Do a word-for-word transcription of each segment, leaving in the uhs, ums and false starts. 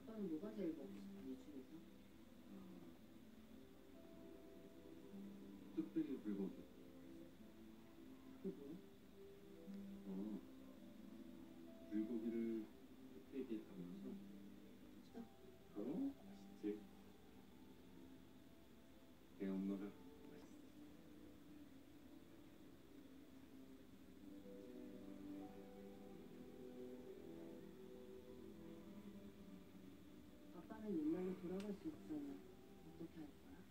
아빠는 뭐가 제일 먹고 싶어, 이 중에서? 뚝배기 불고기. 그게 뭐야? 어, 불고기를 뚝배기에 담아서. 진짜? 어, 맛있지. 내 엄마가 맛있어. 아빠는 옛날로 돌아갈 수 있다면 어떻게 할 거야?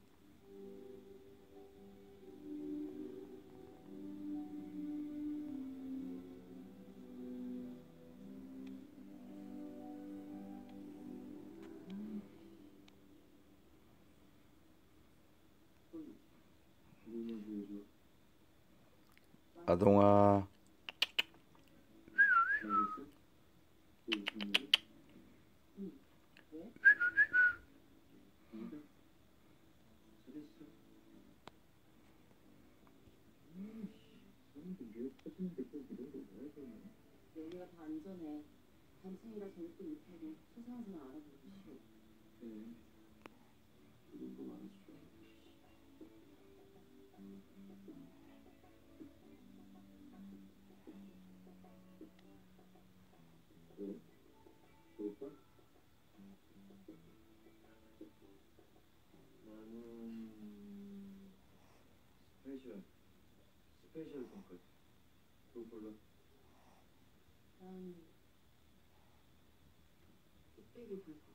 뭐만 보여줘. 아동아, 맛있어? 또 무슨 일? 응. 왜? 아니다. 잘했어. 음, 사람들 유혹 터지는데 꼭 이런 거 뭐야 되나? 여기가 더 안전해. 단층이라 절대 못하고 세상 생활 알아보기 쉬워. 그래. 이런 거 많아서 좋아. 왜? 볼까? 나는 스페셜 스페셜 돈까스. 그거 골라. 난 뚝배기 불고기.